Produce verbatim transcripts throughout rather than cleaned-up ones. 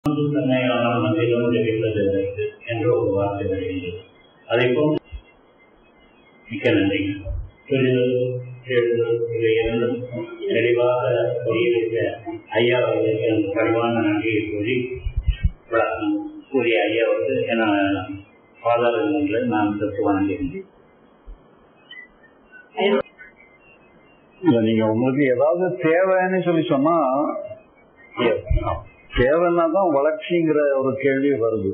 என்ற ஒரு வார்த்தை வருகிறது. அதை போன்று மிக்க நன்றி. இரண்டும் தெளிவாக கூறியிருக்க ஐயா அவர்களுக்கு எனக்கு பணிவான நன்றியை கூறி கூறிய ஐயாவுக்கு என பாதாளங்களை நான் தொட்டு வணங்குகின்றேன். நீங்க உங்களுக்கு ஏதாவது தேவைன்னு சொல்லி சொன்னா தேவைன்னா தான் வளர்ச்சிங்கிற ஒரு கேள்வி வருது.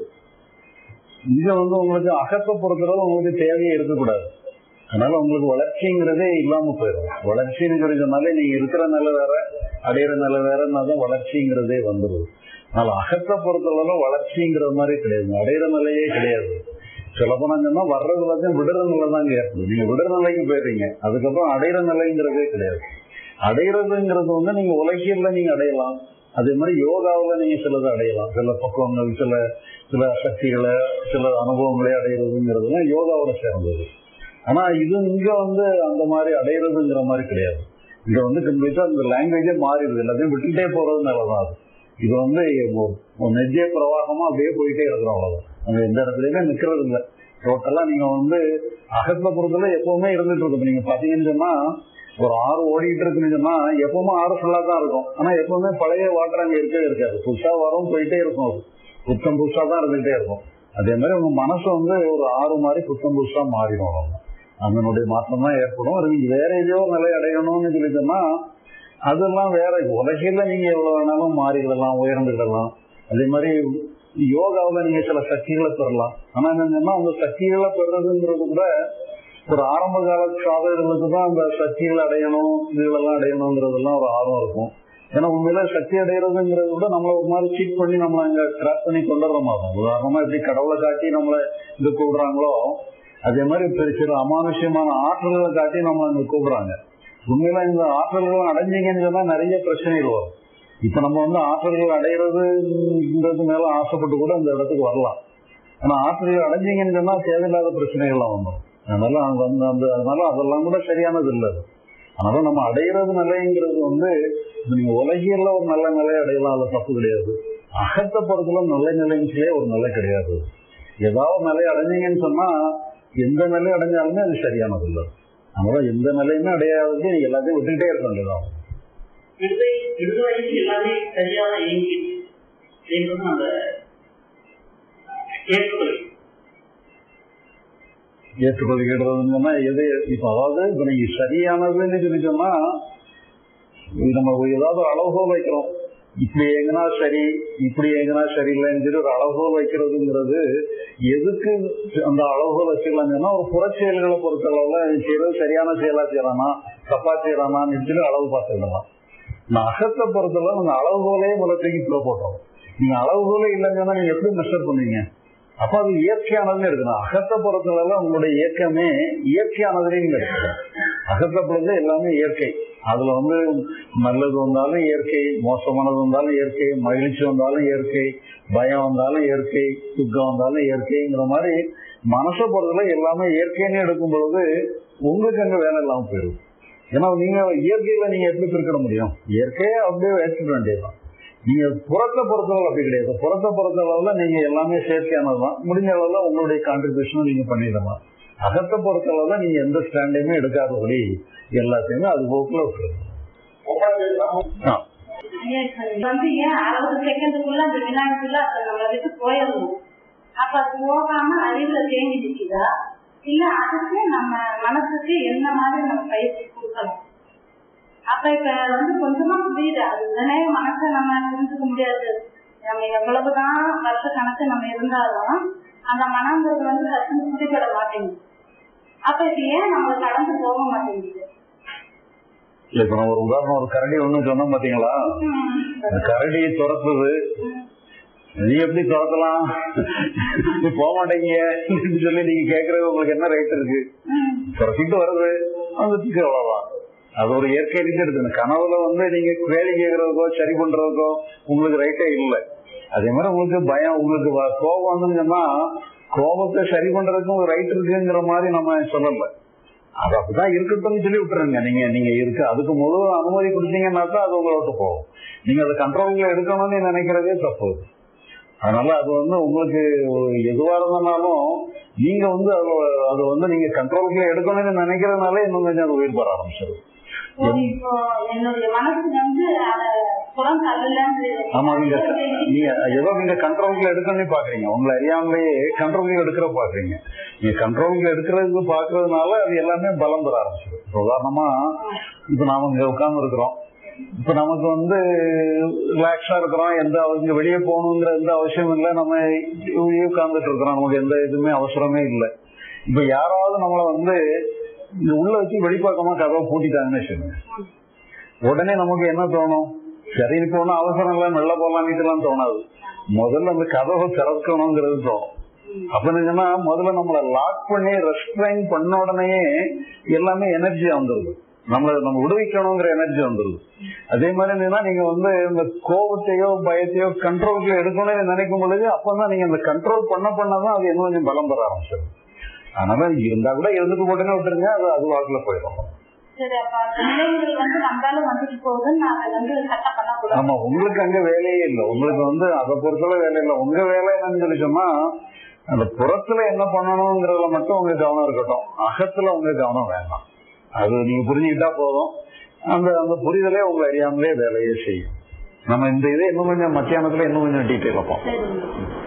இங்க வந்து உங்களுக்கு அகத்தை பொறுத்தளவு உங்களுக்கு தேவையே இருக்கக்கூடாது. அதனால உங்களுக்கு வளர்ச்சிங்கிறதே இல்லாம போயிடும். வளர்ச்சின்னு சொல்லி சொன்னாலே நீங்க இருக்கிற நிலை வேற அடையிற நிலை வேறன்னா தான் வளர்ச்சிங்கிறதே வந்துடும். அதனால அகத்தை பொறுத்தளவு வளர்ச்சிங்கிற மாதிரி கிடையாது, அடையிற நிலையே கிடையாது. சில போனா சொன்னா வர்றதுல தான் விடுற நிலை தான் ஏற்படும். நீங்க விடுற நிலைக்கு போயிடுறீங்க, அதுக்கப்புறம் அடையிற நிலைங்கிறதே கிடையாது. அடையிறதுங்கிறது வந்து நீங்க உலகியல்ல நீங்க அடையலாம், அதே மாதிரி யோகாவில் நீங்க சிலது அடையலாம். சில பக்குவங்கள், சில சில சக்திகளை, சில அனுபவங்களை அடையிறதுங்கிறதுலாம் யோகாவோட சேர்ந்தது. ஆனா இது இங்க வந்து அந்த மாதிரி அடையிறதுங்கிற மாதிரி கிடையாது. இங்க வந்து கம்ப்ளீட்டா இந்த லாங்குவேஜே மாறிடுது, எல்லாத்தையும் விட்டுட்டே போறதுனாலதான் அது. இது வந்து நெஜ்ஜே பிரவாகமா அப்படியே போயிட்டே இருக்கிறோம், அவ்வளவுதான். நம்ம எந்த இடத்துலயுமே நிக்கிறது இல்லை. டோட்டலா நீங்க வந்து அகத்தை பொறுத்தல எப்பவுமே இருந்துட்டு இருக்கும். நீங்க பாத்தீங்கன்னு சொன்னா ஒரு ஆறு ஓடிட்டு இருக்குன்னு சொன்னா எப்பவுமே ஆறு ஃபுல்லா தான் இருக்கும். ஆனா எப்பவுமே பழைய வாட்டர் அங்க இருக்கவே இருக்காது, புதுசா வரும் போயிட்டே இருக்கும். அது புத்தம் புதுசா தான் இருந்துகிட்டே இருக்கும். அதே மாதிரி உங்க மனசு வந்து ஒரு ஆறு மாதிரி புத்தம் புதுசா மாறிடும். அதனுடைய மாற்றம் தான் ஏற்படும். அது நீங்க வேற ஏதோ நிலை அடையணும்னு சொல்லிட்டோம்னா அதெல்லாம் வேற. உலகில நீங்க எவ்வளவு வேணாலும் மாறிக்கிடலாம், உயர்ந்துக்கிடலாம். அதே மாதிரி யோகாவில் நீங்க சில சக்திகளை பெறலாம். ஆனா என்னன்னா அந்த சக்திகளை பெறதுங்கிறது கூட ஒரு ஆரம்ப கால சாதகர்களுக்கு தான் அந்த சக்திகளை அடையணும், இதுகளெல்லாம் அடையணுங்கிறதெல்லாம் ஒரு ஆர்வம் இருக்கும். ஏன்னா உண்மையில சக்தி அடைகிறதுங்கிறத விட நம்மளை ஒரு மாதிரி சீட் பண்ணி நம்மளை அங்க கிராஸ் பண்ணி கொண்டுற மாதிரி. உதாரணமா எப்படி கடவுளை காட்டி நம்மளை இது கூப்பிடுறாங்களோ அதே மாதிரி பெரிய சில அமானுஷ்யமான ஆற்றல்களை காட்டி நம்மளை அங்க கூப்பிடுறாங்க. உண்மையில இந்த ஆற்றல்கள் அடைஞ்சிங்கன்னு சொன்னா நிறைய பிரச்சனைகள் வரும். இப்ப நம்ம வந்து ஆற்றல்கள் அடைகிறதுன்றது மேல ஆசைப்பட்டு கூட அந்த இடத்துக்கு வரலாம். ஆனா ஆற்றல்கள் அடைஞ்சிங்கன்னு சொன்னா தேவையில்லாத பிரச்சனைகள்லாம் வந்துடும். அதனால அந்த அந்த அதனால அதெல்லாம் கூட சரியானது இல்லை. அதனால நம்ம அடைகிறது நிலைங்கிறது வந்து நீங்க உலகியல்ல ஒரு நல்ல நிலை அடையலாம், அது தப்பு கிடையாது. அகத்தை பொறுத்தல நல்ல நிலைங்களே ஒரு நிலை கிடையாது. ஏதாவது நிலை அடைஞ்சிங்கன்னு சொன்னா எந்த நிலை அடைஞ்சாலுமே அது சரியானது இல்லை. அதனால எந்த நிலையுமே அடையாதது நீங்க எல்லாத்தையும் விட்டுக்கிட்டே இருக்க வேண்டியதான். எல்லாமே சரியாக இயங்கி அந்த ஏற்றுக்கொள்கிறதுன்னு சொன்னா எது இப்ப அதாவது இப்ப நீங்க சரியானதுன்னு சொல்லி சொன்னா நம்ம ஏதாவது அளவுகோல் வைக்கிறோம். இப்படி எங்கன்னா சரி, இப்படி எங்கன்னா சரியில்லைன்னு சொல்லி ஒரு அளவுகோல் வைக்கிறதுங்கிறது எதுக்கு அந்த அளவுகோல் வச்சுக்கலாம்னு சொன்னா ஒரு புறச்செயல்களை பொறுத்தளவுல செய்யறது சரியான செயலா செய்யறானா தப்பா செய்யறானான்னு சொல்லி அளவு பார்த்துக்கலாம். நான் அகத்தை பொறுத்தளவு அந்த அளவுகோலே முதலத்தைக்கு இப்போ போட்டோம். நீங்க அளவுகோலே இல்லைன்னு சொன்னா நீங்க எப்படி மெஷர் பண்ணுவீங்க? அப்ப அது இயற்கையானதுன்னு இருக்கணும். அகத்தை பொறுத்தளவுல உங்களுடைய இயக்கமே இயற்கையானதுன்னு எடுக்கணும். அகத்தை பொறுத்த எல்லாமே இயற்கை. அதுல வந்து நல்லது வந்தாலும் இயற்கை, மோசமானது வந்தாலும் இயற்கை, மகிழ்ச்சி வந்தாலும் இயற்கை, பயம் வந்தாலும் இயற்கை, துக்கம் வந்தாலும் இயற்கைங்கிற மாதிரி மனசை பொறுத்தல எல்லாமே இயற்கைன்னு எடுக்கும் பொழுது உங்களுக்கு அங்க வேலை இல்லாம போயிடும். ஏன்னா நீங்க இயற்கையில நீங்க எப்படி பிரிக்கிட முடியும்? இயற்கையை அப்படியே ஏற்றுக்க வேண்டியதுதான். நீங்க புறத்தை பொறுத்தளவு அப்படி கிடையாது. புறத்தை பொறுத்தளவுல நீங்க எல்லாமே செயற்கையானதுதான். முடிஞ்ச அளவுல உங்களுடைய கான்ட்ரிபியூஷனும் நீங்க பண்ணிடலாம். அகத்தை பொறுத்தளவுல நீங்க எந்த ஸ்டாண்டையுமே எடுக்காதபடி எல்லாத்தையுமே அது போக்குல விட்டுருங்க. அறுபது செகண்டுக்குள்ள அந்த வினாடிக்குள்ள அதை நம்மளை விட்டு போயிடணும். அப்ப அது போகாம அறிவுல தேங்கி நிற்குதா இல்ல அதுக்கு நம்ம மனசுக்கு என்ன மாதிரி நம்ம பயிற்சி கொடுக்கணும்? அப்ப இப்ப வந்து கொஞ்சமா புரியுது. அது உடனே மனசை நம்ம புரிஞ்சுக்க முடியாது. நம்ம எவ்வளவுதான் வருஷ கணக்கு நம்ம இருந்தாலும் அந்த மனங்கிறது வந்து கஷ்டம் புரிபட மாட்டேங்குது. அப்ப இது ஏன் நம்ம கடந்து போக மாட்டேங்குது? இல்ல இப்ப ஒரு உதாரணம், ஒரு கரடி ஒண்ணு சொன்னோம் பாத்தீங்களா? கரடியை துரத்துது, நீ எப்படி துரத்தலாம் போக மாட்டேங்க சொல்லி நீங்க கேக்குறது உங்களுக்கு என்ன ரைட் இருக்கு? துரத்திட்டு வருது, அந்த அவ்வளவுதான். அது ஒரு இயற்கை ரீதியா இருக்கு. கனவுல வந்து நீங்க கேள்வி கேட்கறதுக்கோ சரி பண்றதுக்கோ உங்களுக்கு ரைட்டே இல்லை. அதே மாதிரி உங்களுக்கு பயம், உங்களுக்கு கோபம் வந்துங்கன்னா கோபத்தை சரி பண்றதுக்கும் ஒரு ரைட் இருக்குங்கிற மாதிரி நம்ம சொல்லல. அது அப்படிதான் இருக்கட்டும்னு சொல்லி விட்டுருங்க. நீங்க நீங்க இருக்கு அதுக்கு முழு அனுமதி கொடுத்தீங்கன்னா தான் அது உங்களை விட்டு போகும். நீங்க அதை கண்ட்ரோல்ல எடுக்கணும்னு நினைக்கிறதே தப்பு. அதனால அது வந்து உங்களுக்கு எதுவா இருந்தாலும் நீங்க வந்து அது வந்து நீங்க கண்ட்ரோலுக்குள்ள எடுக்கணும்னு நினைக்கிறதுனால இன்னும் கொஞ்சம் அது உயிர் பெற ஆரம்பிச்சிடும். இப்போ என்னுடைய மனசு வந்து ஆமா, நீங்க நீங்க ஏதோ நீங்க கண்ட்ரோலுக்குள்ள எடுக்கணும்னு பாக்குறீங்க, உங்களை அறியாமலேயே கண்ட்ரோலுக்குள்ள எடுக்கிற பாக்குறீங்க. நீங்க கண்ட்ரோலுக்குள்ள எடுக்கிறதுக்கு பாக்குறதுனால அது எல்லாமே பலம் பெற ஆரம்பிச்சிடும். உதாரணமா இப்ப நாம இங்க உட்கார்ந்து இருக்கிறோம், இப்ப நமக்கு வந்து ரிலாக்ஸா இருக்கிறோம், எந்த இங்க வெளியே போகணுங்கிற எந்த அவசியம் இல்லை, நம்ம உட்கார்ந்துட்டு இருக்கிறோம், நமக்கு எந்த இதுவுமே அவசரமே இல்லை. இப்ப யாராவது நம்மளை வந்து இந்த உள்ள வச்சு வெளிப்பக்கமா கதவை பூட்டிட்டாங்கன்னு வச்சுக்கோங்க, உடனே நமக்கு என்ன தோணும்? சரி இப்ப ஒன்னும் அவசரம் இல்லை, மெல்ல போலான்னு தோணாது. முதல்ல அந்த கதவை திறக்கணுங்கிறது தோணும். அப்ப என்னன்னா முதல்ல நம்மளை லாக் பண்ணி ரெஸ்ட்ரைன் பண்ண உடனே எல்லாமே எனர்ஜியா வந்துருது, நம்மள நம்ம விடுவிக்கணுங்கிற எனர்ஜி வந்துருது. அதே மாதிரி என்னன்னா நீங்க வந்து இந்த கோபத்தையோ பயத்தையோ கண்ட்ரோலுக்கு எடுக்கணும்னு நினைக்கும் பொழுது அப்பதான் நீங்க அந்த கண்ட்ரோல் பண்ண பண்ணதான் அது இன்னும் கொஞ்சம் பலம் பெற ஆரம்பிச்சிடும். அதனால இருந்தா கூட இருந்துட்டு போட்டுன்னு விட்டுருங்க, அது அது வாக்குல போயிடும். ஆமா, உங்களுக்கு அங்க வேலையே இல்லை, உங்களுக்கு வந்து அதை பொறுத்தவரை வேலை இல்லை. உங்க வேலை என்னன்னு சொல்லி சொன்னா அந்த புறத்துல என்ன பண்ணணுங்கிறதுல மட்டும் உங்க கவனம் இருக்கட்டும், அகத்துல உங்க கவனம் வேண்டாம். அது நீங்க புரிஞ்சுக்கிட்டா போதும், அந்த அந்த புரிதலே உங்களை அறியாமலே வேலையே செய்யும். நம்ம இந்த இதே இன்னும் கொஞ்சம் மத்தியானத்துல இன்னும் கொஞ்சம் டீட்டெயில் பார்ப்போம்.